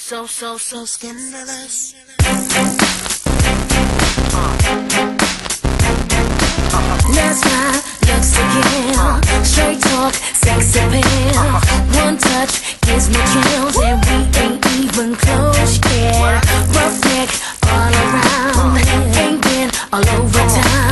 so scandalous. That's my looks again. Straight talk, sex appeal. One touch gives me chills, and we ain't even close yet. Rough neck all around, ain't been all over town.